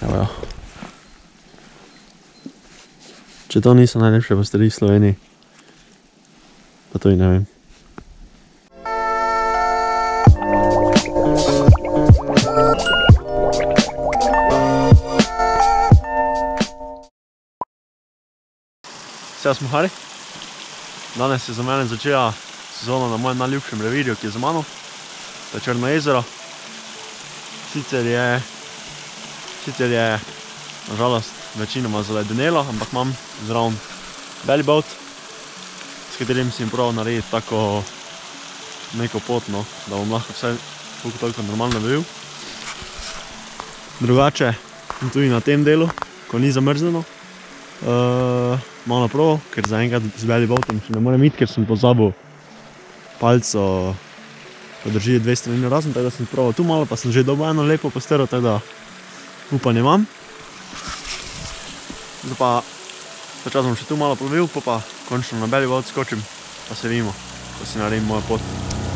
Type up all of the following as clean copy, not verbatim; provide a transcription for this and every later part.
Evo jo. Če to niso najlepše pasteri v Sloveniji, pa to i ne vem. Vse smo Hari. Danes je za mene začela sezona na mojem najljubšem revirju, ki je za mano. To je Črno jezero. Sicer je nažalost večinoma zaledenelo, ampak imam zraven belly boat, s katerim si probal narediti tako neko pot, no, da bom lahko vse toliko normalno bil. Drugače, tudi na tem delu, ko ni zamrzeno, malo probal, ker zaenkrat z belly boatom še ne morem iti, ker sem pozabil palco, ko drži dve strani razen, tako da sem probal tu malo, pa sem že dobil eno lepo pastero, tako da upanje imam. Zdaj pa počas bom še tu malo plovil, pa končno na belly boat skočim, pa se vidimo, ko si naredim mojo pot.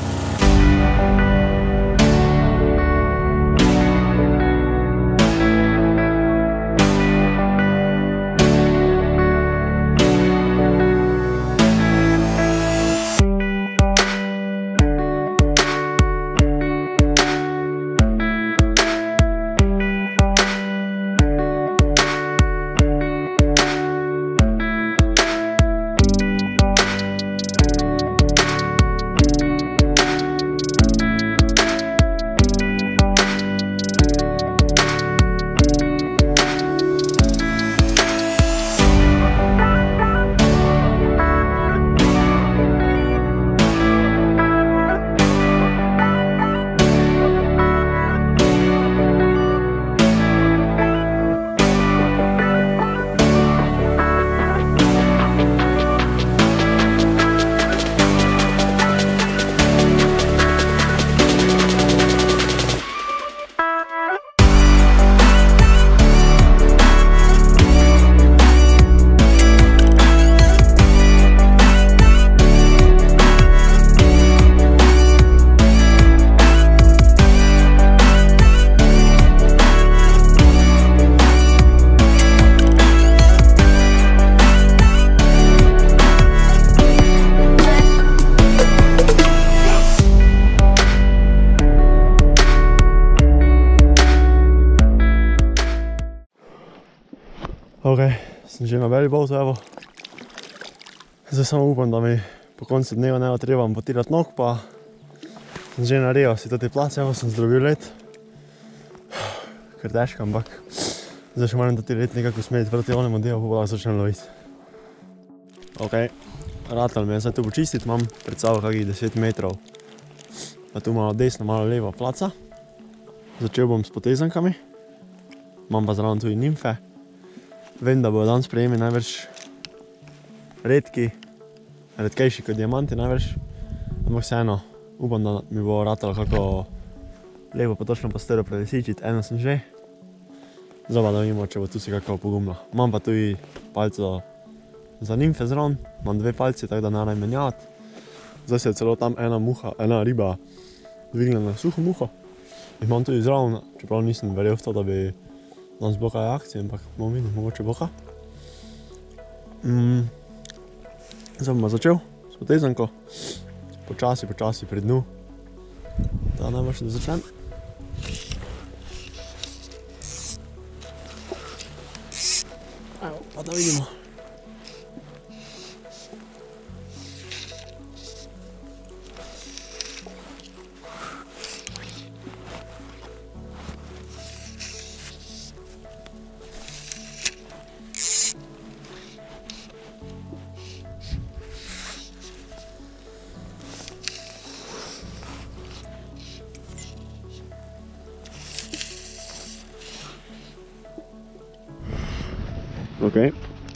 Ok, sem že na belly boatu, evo. Zdaj samo upam, da mi po koncu dneva ne bo treba amputirati nog, pa sem že naredil si toti plac, evo, sem zdrobil led. Ker težko, ampak zdaj še moram toti led nekako usmeriti proti onemu delu, pa lahko začnem loviti. Ok, ratalo mi je zdaj tu počistiti, imam pred sabo kakih 10 metrov. Pa tu malo desno, malo levo placa. Začel bom s potezankami. Imam pa zraven tudi nimfe. Vem, da bodo danes prejemi največ redkejši kot diamanti največ. Ampak vseeno, upam, da mi bo ratalo kako lepo pa točno pastero prelisičiti. Eno sem že. Zdaj pa da vidimo, če bo tu si kako pogumno. Imam pa tudi palco za nimfe zraven. Imam dve palci, tako da ne rabim menjavati. Zdaj se je celo tam ena riba dvignila na suho muho. Imam tudi zraven, čeprav nisem verjel v to, da bi danes bilo kaj akcije, ampak bomo videli, mogoče bo kaj. Zdaj bom začel s potezanko. Počasi pri dnu. Da najboljše, da začnem. Evo, pa da vidimo. Ok.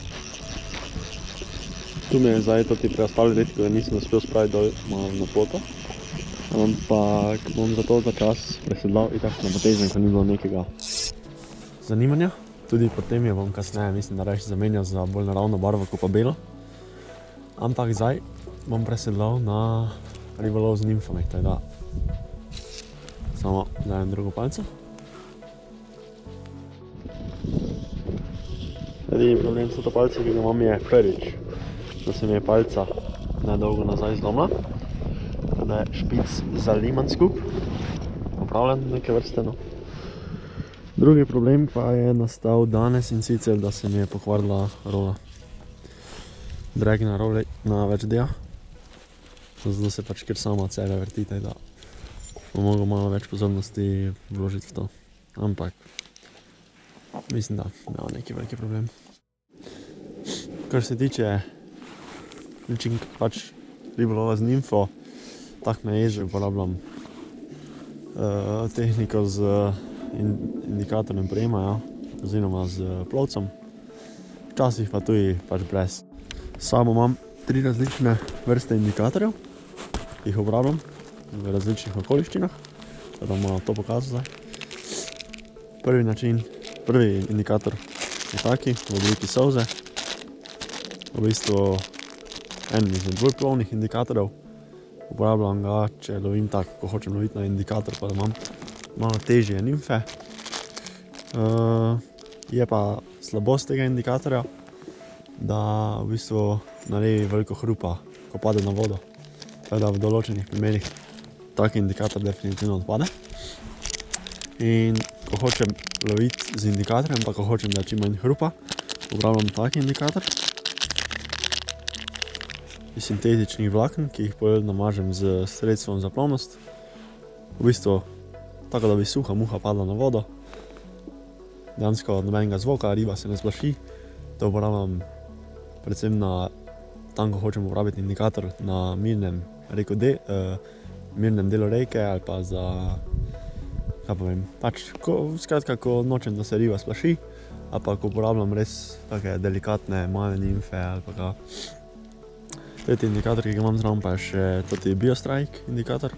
Tu mi je zdaj toti preostali led, ki ga nisem uspel spraviti dol malo na poto. Ampak bom zato za čas presedlal itak na potezanko, ni bilo nekega zanimanja. Tudi potem jo bom kasneje, mislim, da reči zamenjal za bolj naravno barvo kot pa belo. Ampak zdaj bom presedlal na ribolov z nimfami, tako da samo dajem drugo palco. Edini problem so to palce, ki ga imam je prvič, da se mi je palca nedolgo nazaj zlomila. Da je špic zaliman skup, popravljen neke vrste, no. Drugi problem pa je nastal danes in sicer, da se mi je pokvarila rola. Drag na roli na več dela. Zato se pač kar sama od sebe vrti, da bom mogel malo več pozornosti vložiti v to. Ampak mislim, da ima neki veliki problem. Kar se tiče pač ribolova z nimfo, tak na ježi uporabljam tehniko z indikatorjem prijema, ja, oziroma z plovcem. Včasih pa tudi pač brez. Samo imam 3 različne vrste indikatorjev, ki jih uporabljam v različnih okoliščinah. Da bom malo to pokazal zdaj. Prvi indikator je taki, v obliki solze. V bistvu en izmed bolj plovnih indikatorjev. Uporabljam ga, če lovim tako, ko hočem loviti na indikator, pa da imam malo težje nimfe. Je pa slabost tega indikatorja, da v bistvu naredi veliko hrupa, ko pade na vodo. Tako da v določenih primerih tak indikator definitivno odpade. In ko hočem loviti z indikatorjem, pa ko hočem, da je čim manj hrupa, uporabljam tak indikator iz sintetičnih vlaken, ki jih potem namažem z sredstvom za plovnost. V bistvu tako, da bi suha muha padla na vodo. Dejansko nobenega zvoka, riba se ne splaši. To uporabljam predvsem tam, ko hočem uporabiti indikator na mirnem delu reke ali pa za, kaj pa vem, pač skratka, ko nočem, da se riba splaši, ali pa ko uporabljam res take delikatne male nimfe ali pa kaj. Tretji indikator, ki ga imam zraven, pa je še toti Biostrike indikator.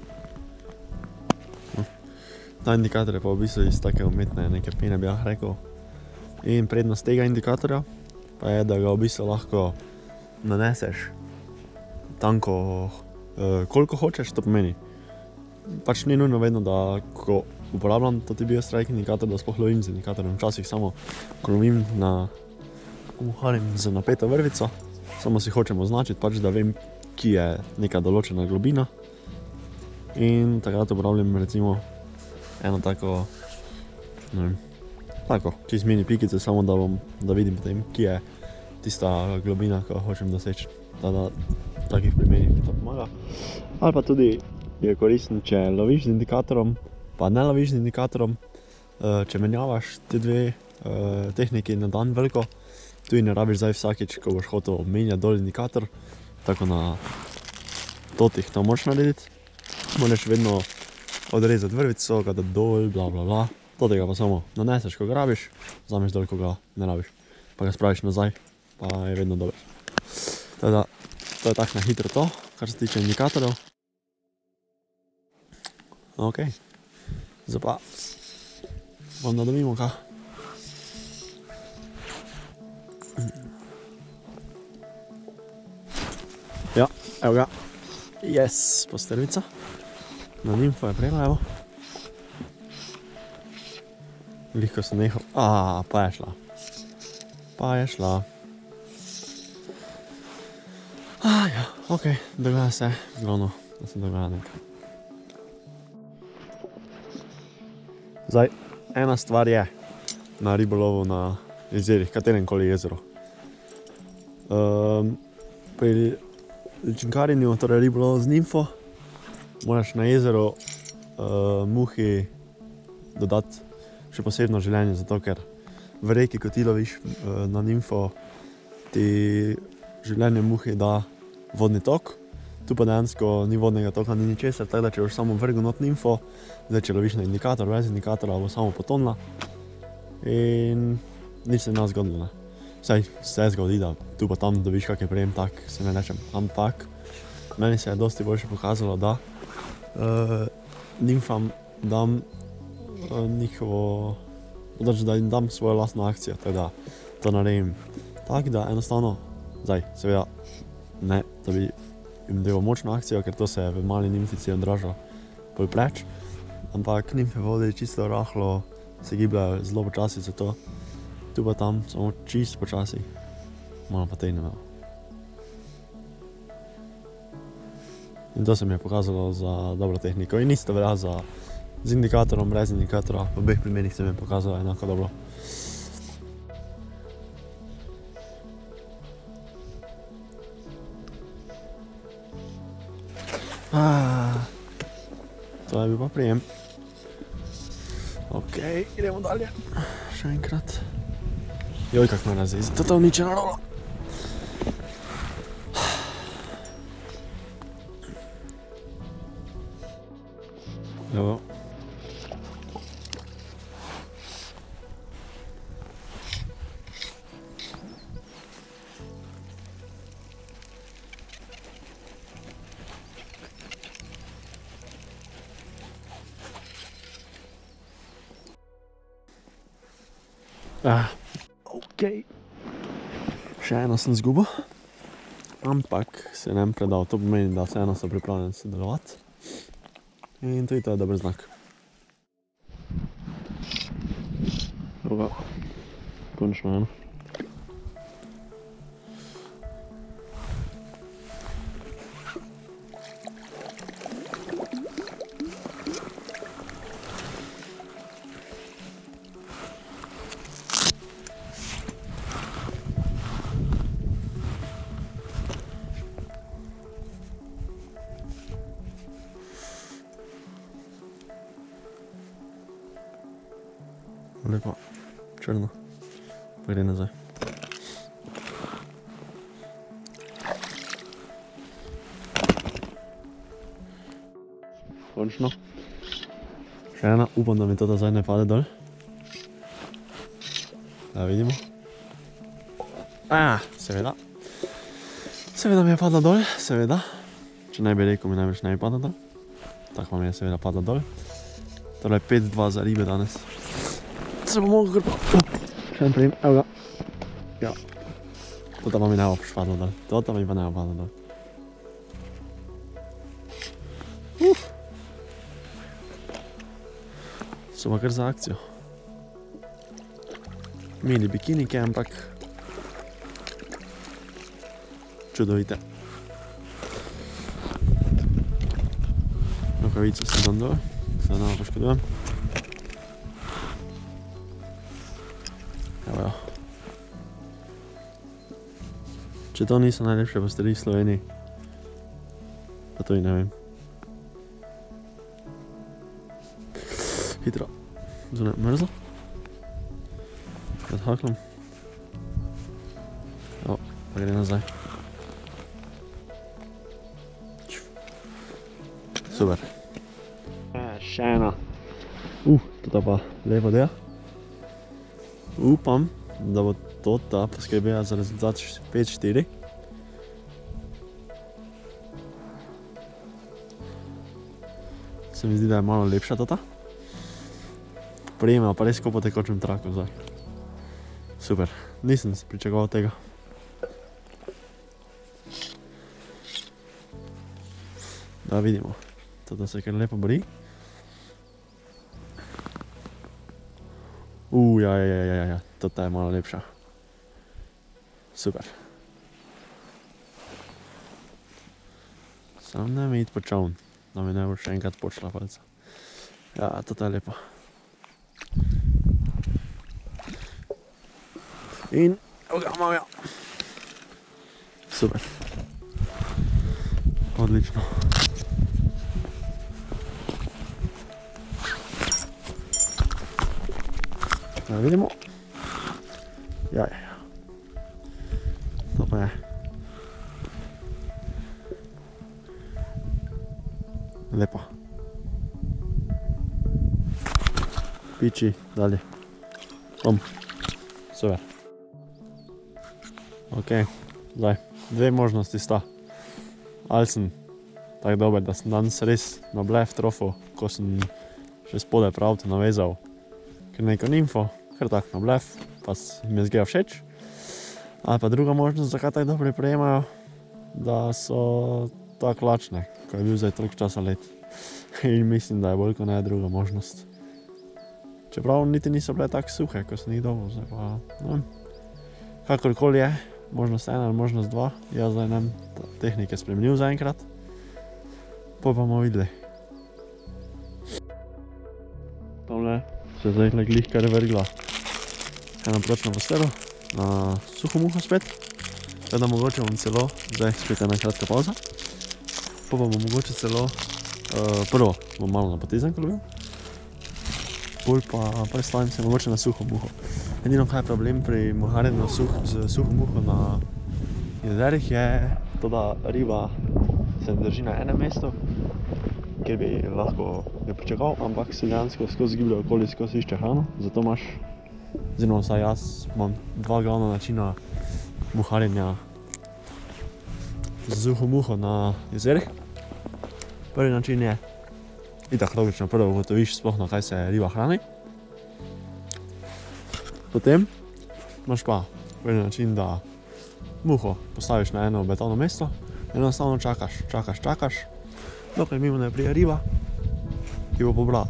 Ta indikator je pa v bistvu iz take umetne neke pene, bi jah rekel. In prednost tega indikatorja pa je, da ga v bistvu lahko naneseš tanko, koliko hočeš, to pomeni. Pač ni nujno vedno, da ko uporabljam toti Biostrike indikator, da sploh lovim z indikatorjem. Včasih samo, ko lovim z napeto vrvico, samo si hočem označiti, pač da vem, ki je neka določena globina. In takrat uporabljam recimo eno tako, ne vem, tako, čist mini pikice, samo da vidim potem, ki je tista globina, ko hočem doseči. Da v takih primerih mi to pomaga. Ali pa tudi je koristen, če loviš z indikatorjem, pa ne loviš z indikatorjem, če menjavaš te dve tehniki na dan veliko, tudi ne rabiš zdaj vsakič, ko boš hotel menjati dol indikator, tako na totih to moraš narediti. Moraš vedno odrezati vrvico, ga dati dol, bla bla bla. Totega pa samo naneseš, ko ga rabiš, vzameš dol, ko ga ne rabiš. Pa ga spraviš nazaj, pa je vedno dober. Teda, to je tako na hitro to, kar se tiče indikatorjev. Ok, zdaj pa bom nadobimo kaj. Ja, evo ga. Yes, postrvica. Na nimfo je prejela, evo. Glihko sem nehal. Pa je šla. Pa je šla. Ja, ok, dogaja se. Glavno, da se dogaja nekaj. Zdaj, ena stvar je na ribolovu na jezerih, kateremkoli jezeru. Pri ličinkarjenju, torej ribolovu z nimfo, moraš na jezeru muhi dodati še posebno življenje, zato ker v reki, ko ti loviš na nimfo, ti življenje muhi da vodni tok. Tu pa dejansko ni vodnega toka, ni ničesar, tako da če boš samo vrgel not nimfo, zdaj če loviš na indikator, brez indikatora, bo samo potonila in nič se ne zgodilo, ne. Vsaj se zgodi, da tu pa tam dobiš kakšen prijem, tak se ne rečem, ampak meni se je dosti boljše pokazalo, da nimfam dam njihovo, da jim dam svojo lastno akcijo, tako da to naredim tak, da enostavno, zdaj seveda ne, da bi jim delal močno akcijo, ker to se v mali nimfici odraža bolj pleč, ampak nimfe vode čisto rahlo se gibljajo zelo počasi, zato Tu pa tam, samo čist počasi. Malo pa tej ne imel. In to se mi je pokazalo za dobro tehniko. In isto velja z indikatorom, brez indikatora. V obeh primerih se mi je pokazalo enako dobro. To je bil pa prijem. Ok, idemo dalje. Še enkrat. Joj, kak me razjezi. To uničena rola. Evo. Ok. Še eno sem zgubil. Ampak se nem predal. To pomeni, da vseeno so pripravljeni sodelovati. In to je dober znak. Evo ga. Končno eno. Lepo, črno, pa gre nazaj. Končno. Še ena, upam, da mi to zdaj ne pade dol. Da vidimo. Seveda. Seveda mi je padla dol, seveda. Če ne bi rekel, mi največ ne bi padla dol. Tako mi je seveda padla dol. Tole je 5-2 za ribe danes. Se bo mogel kar še en prijem, evo ga. Ja. Tota pa mi ne bo padlo dol. Tota mi pa ne bo padlo dol. So pa kar za akcijo. Mini bikinike, ampak čudovite. Rokavico si dam dol, se ne poškodujem. Evo jo. Če to niso najlepše pasteri v Sloveniji, pa to i ne vem. Hitro. Zunaj mrzlo. Pod haklom. Evo, pa gre nazaj. Super. Še ena. Tota pa lepo dela. Upam, da bo tota poskrbela za rezultat 5-4. Se mi zdi, da je malo lepša tota. Prijema pa res ko po tekočem traku zdaj. Super, nisem se pričakoval tega. Da vidimo, tota se kar lepo bori. Ja, tota je malo lepša. Super. Sam ne mi iti po čovn, da mi ne bo še enkrat počela palca. Ja, tota je lepa. In, evo ga, imam ja. Super. Odlično. Da vidimo. Ja. To pa je. Lepo. Piči, dalje. Super. Ok, zdaj, dve možnosti sta. Ali sem tako dober, da sem danes res na blef trofil, ko sem še spodaj prav avto navezal kar neko nimfo, kar tako na blef, pa mi je zgleda všeč. Ali pa druga možnost, zakaj tako dobro prijemajo, da so tako lačne, ko je bil zdaj toliko časa let. In mislim, da je bolj kot ne druga možnost. Čeprav niti niso bile tako suhe, ko sem jih dobil, zdaj pa, ne vem. Kakorkoli je, možnost 1 ali možnost 2, jaz zdaj ne vem tehnike spremenil zaenkrat. Pa bomo videli. Tamle se zdaj glih kar vrgla ena pročna postela na suho muho spet. Teda mogoče bom celo, zdaj spet ena kratka pauza. Pa bomo mogoče celo, prvo bom malo na potezen lovil. Bolj pa predstavim se mogoče na suho muho. Edino kaj je problem pri muharjenju z suho muho na jezerih je to, da riba se ne drži na enem mestu, kjer bi lahko jo pričakal, ampak se dejansko skozi giblje okoli, skozi išče hrano. Zato imaš, oziroma vsaj jaz imam 2 glavna načina muharjenja z suho muho na jezerih. Prvi način je, itak logično, prvo ugotoviš sploh na kaj se riba hrani. Potem imaš pa prvi način, da muho postaviš na eno betonno mesto, enostavno čakaš, dokaj mimo ne pride riba, ki bo pobrala.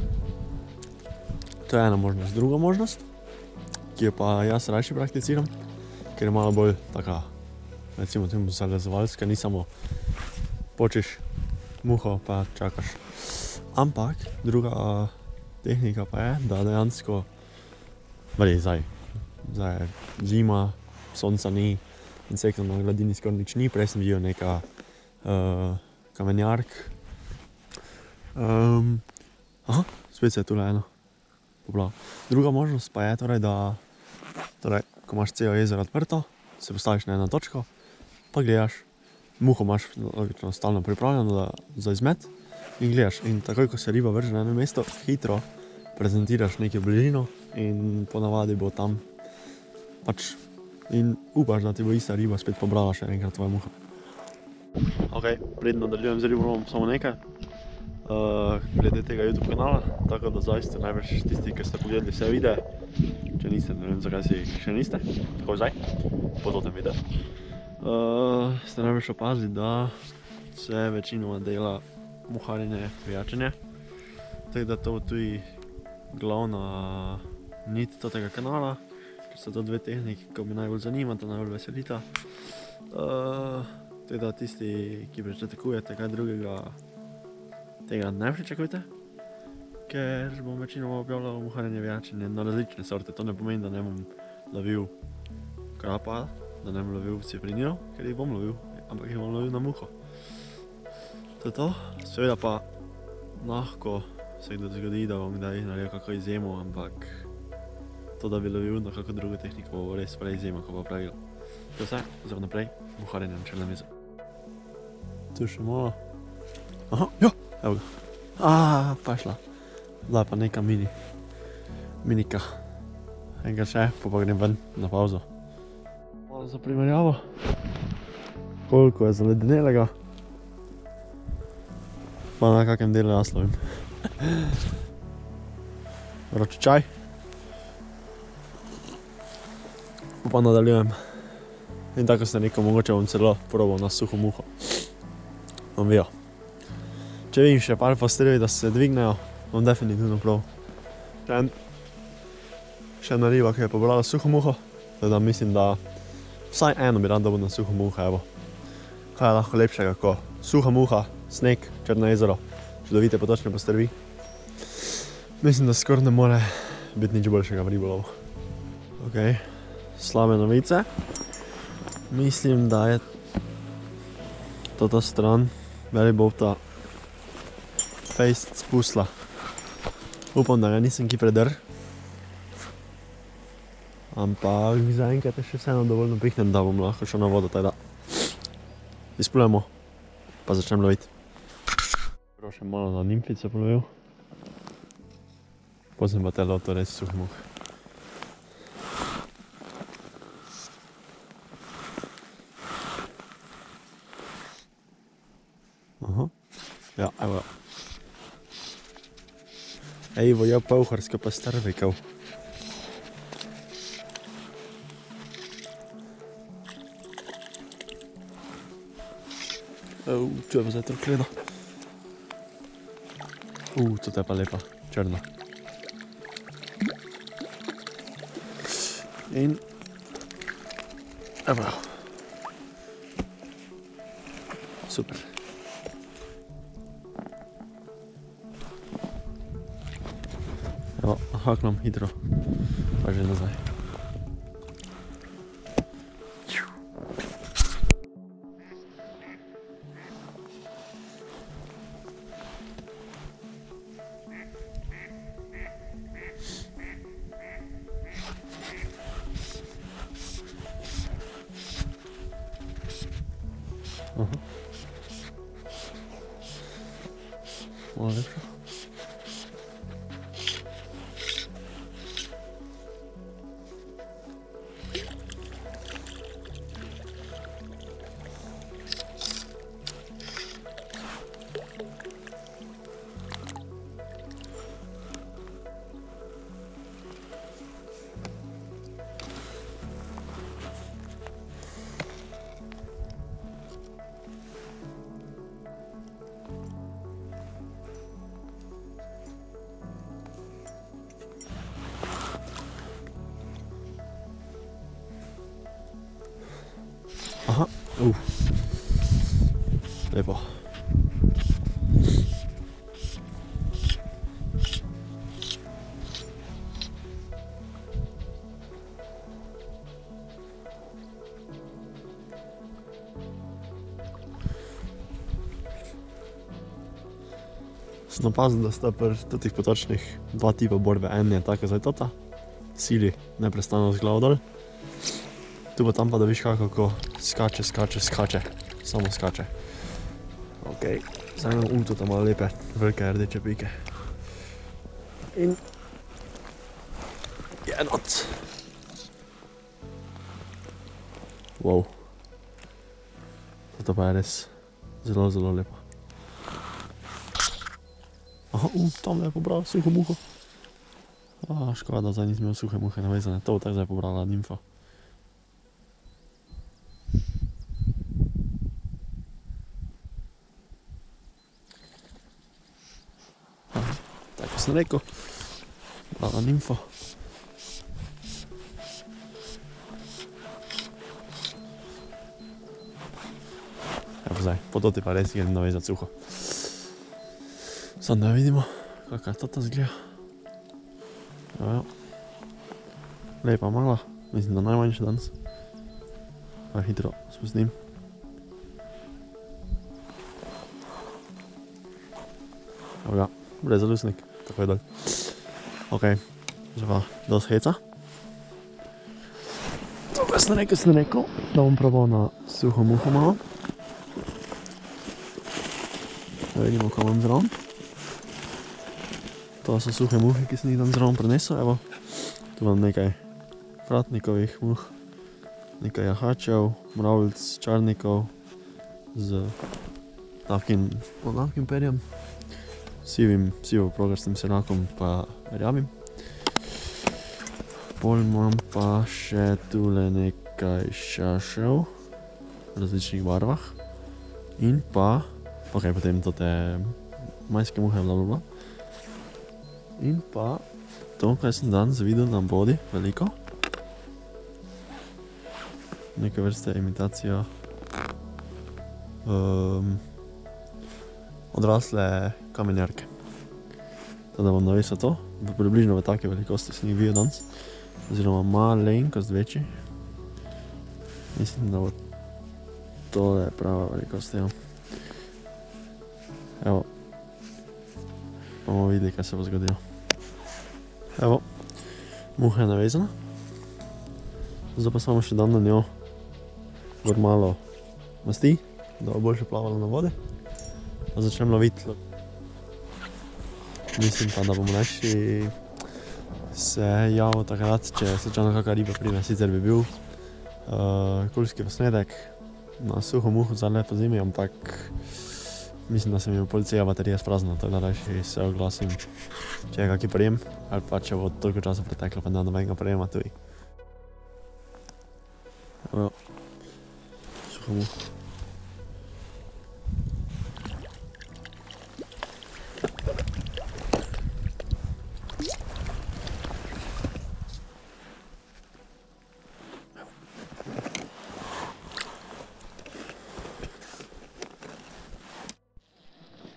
To je ena možnost. Druga možnost, ki jo pa jaz rajši prakticiram, ker je malo bolj taka, recimo temu zalezovalska, ni samo počeš muho pa čakaš. Ampak druga tehnika pa je, da dejansko, zdaj je zima, sonca ni, insektov na gladini skoraj nič ni, prej sem videl neka kamenjark. Aha, spet se je tule eno poplava. Druga možnost pa je torej, da ko imaš celo jezero odprto, se postaviš na eno točko, pa gledaš, muho imaš logično stalno pripravljeno za izmet in gledaš. In takoj, ko se riba vrže na eno mesto, hitro prezentiraš nekaj bližino in ponavadi bo tam pač in upaš, da ti bo ista riba spet pobrala še enkrat tvoja muha. Ok, preden nadaljujem z ribolovom samo nekaj glede tega YouTube kanala, tako da zdaj ste najbrž tisti, ki ste pogledali vse videe. Če niste, ne vem zakaj si jih še niste, tako zdaj, po totem videu. Ste najbrž opazili, da se večinoma dela muharjenje, vijačenje. Tako da to bo tudi glavna nit tega kanala, ker so to 2 tehniki, ko me najbolj zanimata, najbolj veselita. Tako da tisti, ki pričakujete kaj drugega, tega ne pričakujte, ker bom večinoma objavljal muharjenje, vijačenje na različne sorte. To ne pomeni, da ne bom lovil krapa, da ne bom lovil ciprinirov, ker jih bom lovil, ampak jih bom lovil na muho. To je to. Seveda pa lahko se zgodi, da bom kdaj naredil kako izjemo, ampak to, da bi lovil na kako drugo tehniko, bo res prej izjema, ko bo pravilo. To je vse, zdaj naprej, muharjenje na črnem jezeru. Tu še malo. Aha, ja, evo ga. Pa je šla. Zdaj pa neka minika. Enkrat še, pa grem ven na pauzo. Malo za primerjavo, koliko je zaledenelega, pa na kakem delu jaz lovim. Vroči čaj. Pa nadaljujem. In tako sem rekel, mogoče bom celo probal na suho muho. Bom videl. Če vidim še par postreljev, da se dvignejo, bom definitivno probal. Še ena riba, ki je pobrala suho muho, tako da mislim, da vsaj eno bi rad dobil na suho muho, evo. Kaj je lahko lepšega, ko suha muha, sneg, črno jezero, čudovite potočne postrvi. Mislim, da skoraj ne more biti nič boljšega v ribolovu. Ok, slabe novice. Mislim, da je ta stran velibobta fejst spusla. Upam, da ga nisem ki predrl. Ampak zaenkrat je še vseeno dovolj napihnem, da bom lahko šel na vodo, tako da izplujemo, pa začnem loviti. Prvo še malo na nimfice polovil. Potem pa te loto res suh muh. Aha, ja, evo ga. Evo je pouharska pa strvikov. Tu je pa zdaj trokleda. To je pa lepa, črna. In evo. Super. Evo, haknem hitro, pa že nazaj. Malo lepšo. Aha, lepo. Sem opazil, da sta pri totih potočnih dva tipa borbe. En je taka zdaj tota, sili neprestano z glavo dol. Tu pa tam pa da viš kako skače, samo skače. Ok, zdaj imam tu tam malo lepe, velike rdeče pike. In je noc. Wow. Toto pa je res zelo, zelo lepo. Aha, tam je pobrala suho muho. Škoda, zdaj nisem imel suhe muhe navezane, to bo tako zdaj pobrala nimfa. Tako sem rekel, brala nimfo. Evo zdaj, po toti pa res idem navezati suho. Samo da vidimo, kakva je tota zgleda. Evo. Lepa mala, mislim da najmanjša danes. Pa hitro spustim. Evo ga, brezalusnik, tako je dol. Ok, že pa dosti heca. To pa sem rekel, da bom probal na suho muho malo. Da vidimo, kaj imam zraven. To so suhe muhe, ki sem jih tam zraven prinesel, evo. Tu imam nekaj vratnikovih muh, nekaj jahačev, mravljic, čarnikov z lahkim perjem, sivo-progastim senakom pa rjavim. Pol imam pa še tule nekaj šašev v različnih barvah in pa, ok, potem tote majske muhe, blablabla. In pa to, kaj sem danes videl na bodi, veliko. Neke vrste imitacija odrasle kamenjarke. Tako da bom navesil to, približno v take velikosti sem jih videl danes. Oziroma malenkost večji. Mislim, da bo tole prava velikost, ja. Evo. Bomo videli, kaj se bo zgodilo. Evo, muha je navezana. Zdaj pa samo še dam na njo gor malo masti, da bo boljše plavala na vode. Pa začnem loviti. Mislim pa, da bom reči se javil takrat, če slučajno kakva riba prime. Sicer bi bil kulski posnetek na suho muho za lepo zimi, ampak mislim, da se mi bo policija baterija spraznila, tako da rajši se oglasim, če je kaki prijem, ali pa če bo toliko časa preteklo, pa ne nobenega prijema tudi. Evo, suho muho.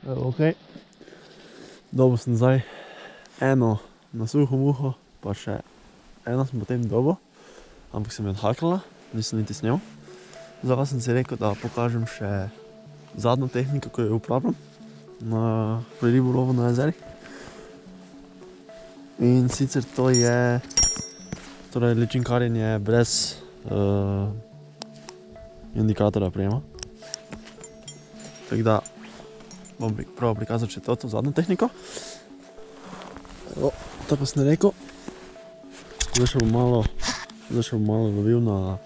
Evo, ok. Dobil sem zdaj eno na suho muho, pa še eno sem potem dobil, ampak sem jo odhakala, nisem niti snel. Zdaj sem si rekel, da pokažem še zadnjo tehniko, ko jo uporabljam pri ribolovu na jezerih. In sicer to je torej ličinkarjenje brez indikatorja prijema. Tako da bom probal prikazati še to zadnjo tehniko. Evo, tako sem rekel. Zdaj še bom malo lovil na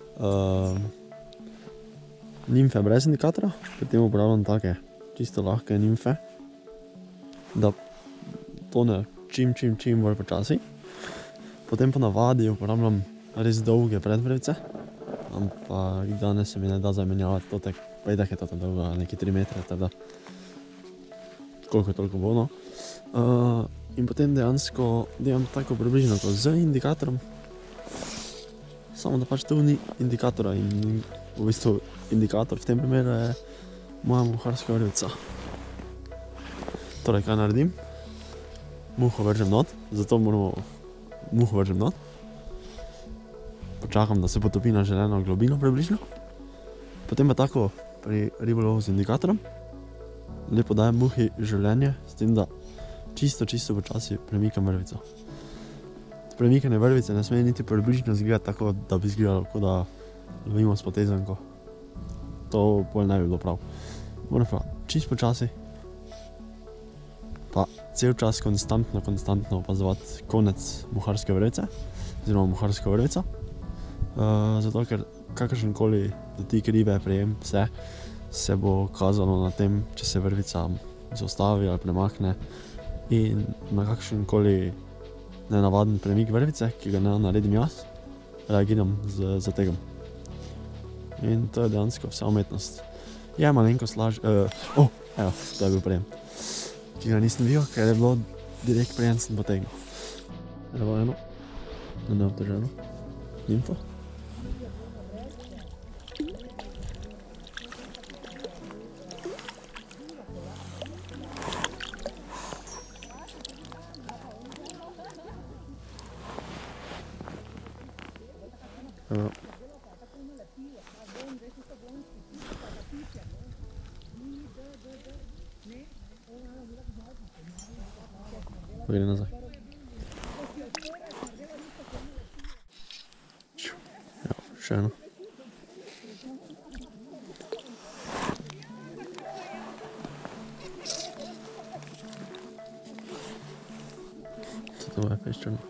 nimfe brez indikatorja. Pri tem uporabljam take čisto lahke nimfe, da tone čim bolj počasi. Potem po navadi uporabljam res dolge predvrvice, ampak danes se mi ne da zamenjavati totek, pa itak je to dolga, neki 3 metre, tako da koliko toliko bo, no. In potem dejansko delam tako približno kot z indikatorjem, samo da pač tu ni indikatora in v bistvu indikator v tem primeru je moja muharska vrvica. Torej, kaj naredim? Muho vržem not, zato moramo muho vržem not. Počakam, da se potopi na želeno globino približno. Potem pa tako pri ribolovu z indikatorjem lepo dajem muhi življenje, s tem, da čisto počasi premikam vrvico. Premikanje vrvice ne sme niti približno izgledati tako, da bi izgledalo, kot da lovimo s potezanko. To bolj ne bi bilo prav. Moram pa čisto počasi, pa cel čas konstantno opazovati konec muharske vrvice, oziroma muharsko vrvico. Zato, ker kakršenkoli dotik ribe, prijem, vse se bo kazalo na tem, če se vrvica zaustavi ali premakne, in na kakšenkoli nenavaden premik vrvice, ki ga ne naredim jaz, reagiram z zategom. In to je dejansko vsa umetnost. Je malenkost lažje, evo, to je bil prijem, ki ga nisem videl, ker je bilo direkt prijem sem potegnil. Evo eno, neobdrženo, nimfo. Pogledaj nazaj. Evo, še eno. To je peščano.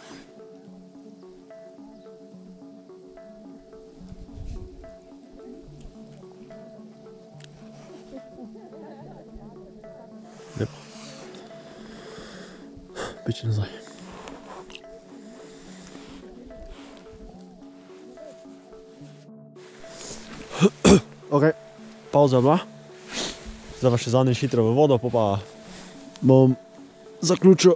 Lepo. Piči nazaj. Ok, pauza je bila. Zdaj pa še zadnji hitro v vodo, pa bom zaključil.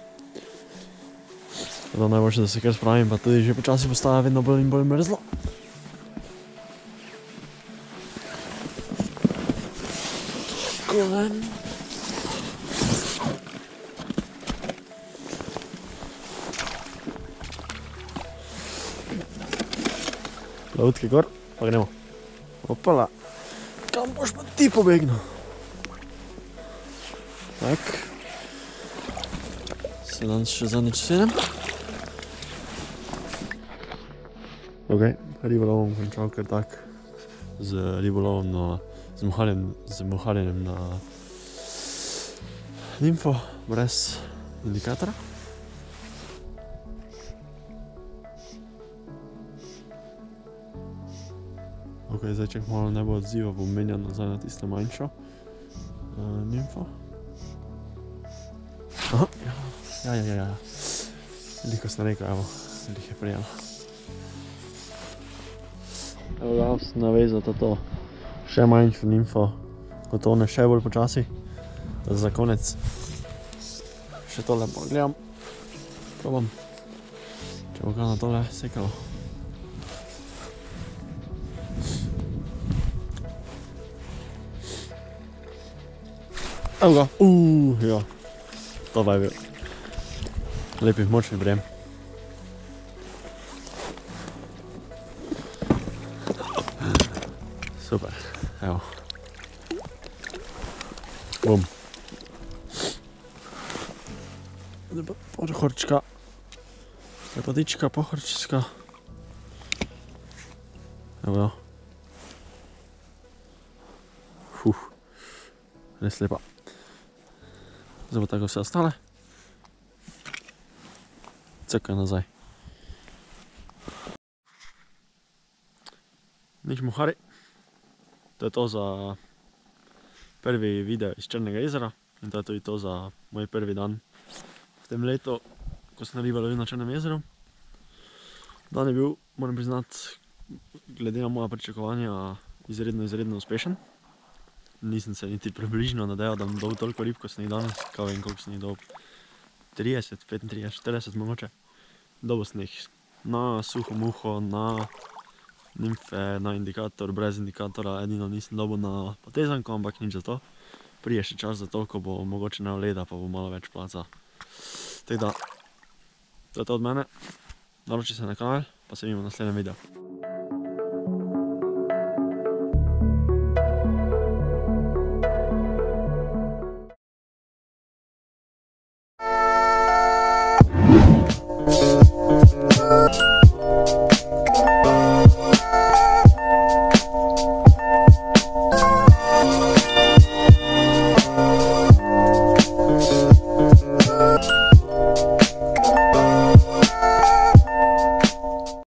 Najboljše, da se kar spravim, pa tudi že počasi postaja vedno bolj in bolj mrzlo. Kolen. Plavutke gor, pa gremo. Opala. Kam boš pa ti pobegnil? Tak. Se danes še zadnjič sedem. Ok, ribolovom končal kar tak. Z ribolovom na, z muharjenjem na nimfo, brez indikatora. Ok, zdaj, če malo ne bo odziva, bom menjal nazaj na tisto manjšo nimfo. Aha, ja. Veliko sem rekel, evo, jih je prijela. Evo ga, sem navezal to še manjšo nimfo, ko tone še bolj počasi. Za konec še tole pogledam, probam, če bo ga na tole sekalo. Evo ga. Ja. To pa je bil lepi močni prijem. Super, evo. Bum. Zdaj pa pohorčka. Lepatička, pohorčska. Evo jo. Res lepa. Zdaj pa tako vse ostale. Cekaj nazaj. Nič muhari. To je to za prvi video iz Črnega jezera in to je tudi to za moj prvi dan v tem letu, ko sem rival na Črnem jezeru. Dan je bil, moram priznati, glede na moja pričakovanja, izredno uspešen. Nisem se niti približno nadejal, da bom dobil toliko rib, ko sem jih danes, kaj vem, koliko sem jih dobil. 30, 35, 40 mogoče. Dobil sem jih na suho muho, na nimfe, na indikator, brez indikatora, edino nisem dobil na potezanko, ampak nič za to. Prije še čas za to, ko bo mogoče na leda, pa bo malo več placa. Tako da, to je to od mene. Naroči se na kanal, pa se vidimo v naslednjem videu.